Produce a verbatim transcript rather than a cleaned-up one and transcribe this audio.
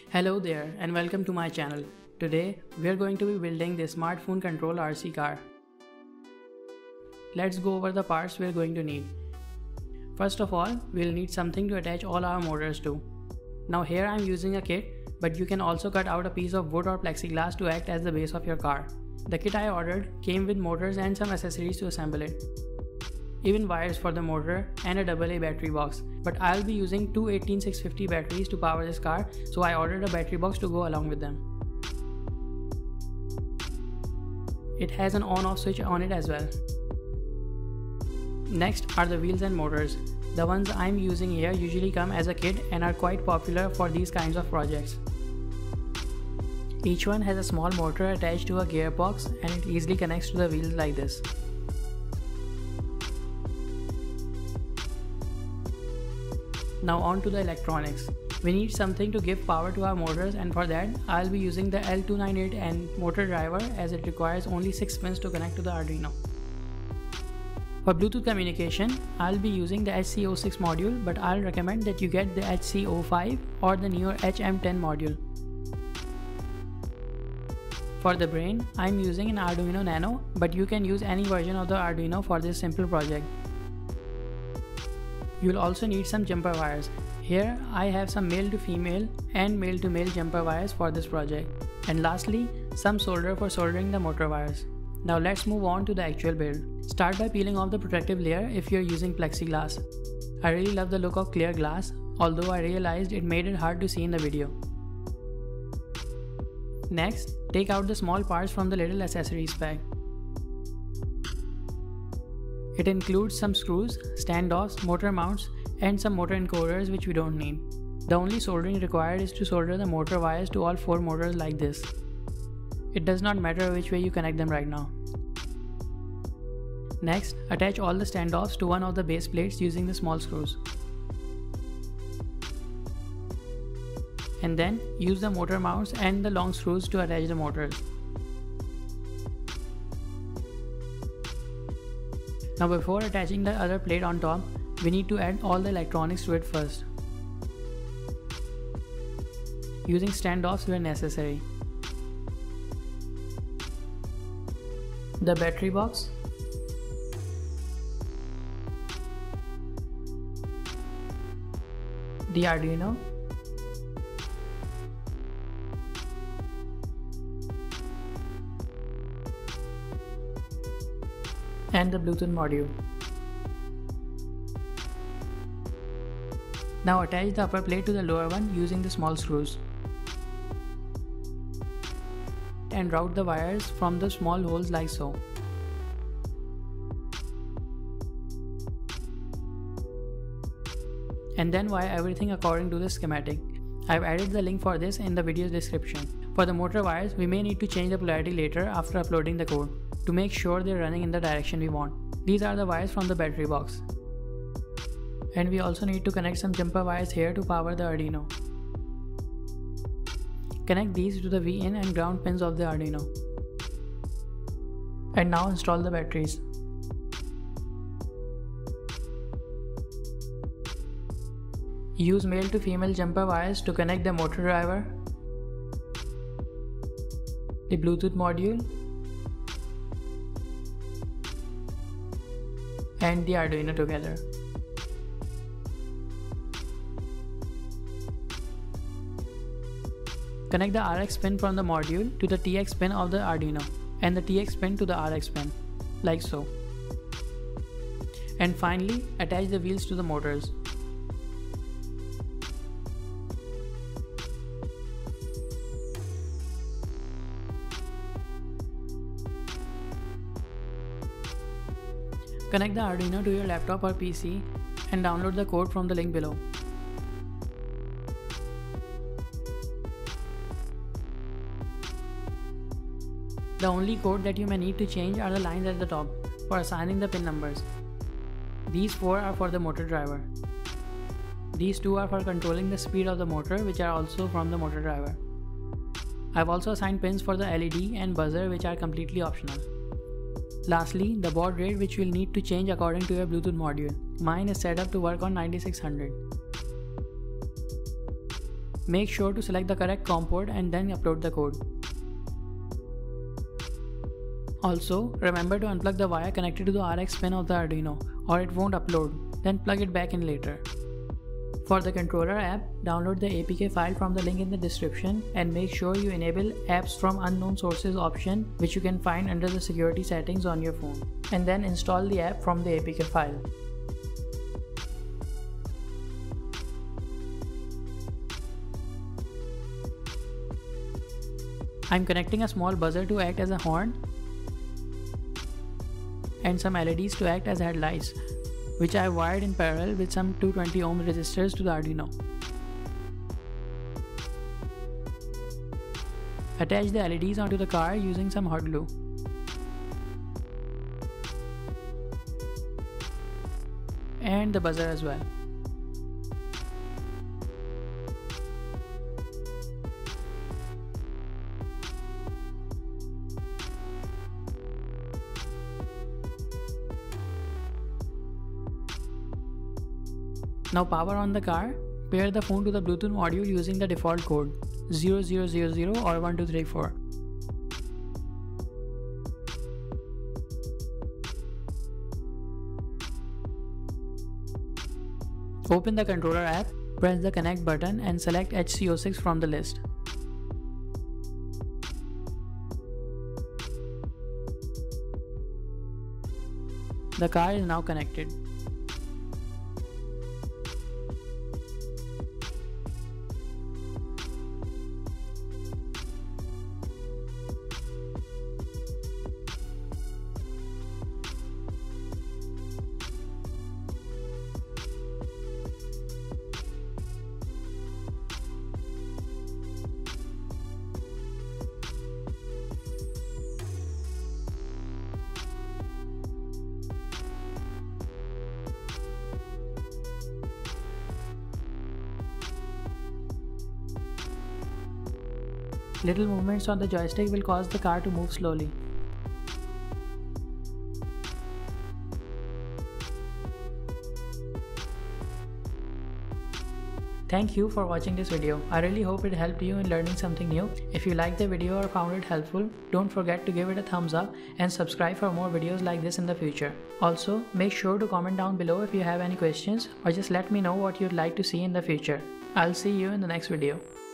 Hello there and welcome to my channel. Today we are going to be building the smartphone control R C car. Let's go over the parts we are going to need. First of all, we'll need something to attach all our motors to. Now here I am using a kit, but you can also cut out a piece of wood or plexiglass to act as the base of your car. The kit I ordered came with motors and some accessories to assemble it. Even wires for the motor and a double A battery box, but I'll be using two eighteen six fifty batteries to power this car, so I ordered a battery box to go along with them. It has an on-off switch on it as well. Next are the wheels and motors. The ones I'm using here usually come as a kit and are quite popular for these kinds of projects. Each one has a small motor attached to a gearbox and it easily connects to the wheels like this. Now on to the electronics. We need something to give power to our motors, and for that I'll be using the L two ninety-eight N motor driver as it requires only six pins to connect to the Arduino. For Bluetooth communication, I'll be using the H C zero six module, but I'll recommend that you get the H C zero five or the newer H M ten module. For the brain, I'm using an Arduino Nano, but you can use any version of the Arduino for this simple project. You'll also need some jumper wires. Here I have some male to female and male to male jumper wires for this project. And lastly, some solder for soldering the motor wires. Now let's move on to the actual build. Start by peeling off the protective layer if you're using plexiglass. I really love the look of clear glass, although I realized it made it hard to see in the video. Next, take out the small parts from the little accessories bag. It includes some screws, standoffs, motor mounts, and some motor encoders which we don't need. The only soldering required is to solder the motor wires to all four motors like this. It does not matter which way you connect them right now. Next, attach all the standoffs to one of the base plates using the small screws. And then use the motor mounts and the long screws to attach the motors. Now before attaching the other plate on top, we need to add all the electronics to it first. Using standoffs where necessary. The battery box, the Arduino, and the Bluetooth module. Now attach the upper plate to the lower one using the small screws. And route the wires from the small holes like so. And then wire everything according to the schematic. I've added the link for this in the video's description. For the motor wires, we may need to change the polarity later after uploading the code to make sure they're running in the direction we want. These are the wires from the battery box. And we also need to connect some jumper wires here to power the Arduino. Connect these to the V in and ground pins of the Arduino. And now install the batteries. Use male to female jumper wires to connect the motor driver, the Bluetooth module, and the Arduino together. Connect the R X pin from the module to the T X pin of the Arduino and the T X pin to the R X pin, like so. And finally, attach the wheels to the motors. Connect the Arduino to your laptop or P C and download the code from the link below. The only code that you may need to change are the lines at the top for assigning the pin numbers. These four are for the motor driver. These two are for controlling the speed of the motor, which are also from the motor driver. I've also assigned pins for the L E D and buzzer, which are completely optional. Lastly, the baud rate, which you'll need to change according to your Bluetooth module. Mine is set up to work on ninety-six hundred. Make sure to select the correct COM port and then upload the code. Also, remember to unplug the wire connected to the R X pin of the Arduino or it won't upload, then plug it back in later. For the controller app, download the A P K file from the link in the description and make sure you enable apps from unknown sources option, which you can find under the security settings on your phone, and then install the app from the A P K file. I'm connecting a small buzzer to act as a horn and some L E Ds to act as headlights, which I have wired in parallel with some two hundred twenty ohm resistors to the Arduino. Attach the L E Ds onto the car using some hot glue. And the buzzer as well. Now power on the car, pair the phone to the Bluetooth module using the default code zero zero zero zero or one two three four. Open the controller app, press the connect button and select H C zero six from the list. The car is now connected. Little movements on the joystick will cause the car to move slowly. Thank you for watching this video. I really hope it helped you in learning something new. If you liked the video or found it helpful, don't forget to give it a thumbs up and subscribe for more videos like this in the future. Also, make sure to comment down below if you have any questions or just let me know what you'd like to see in the future. I'll see you in the next video.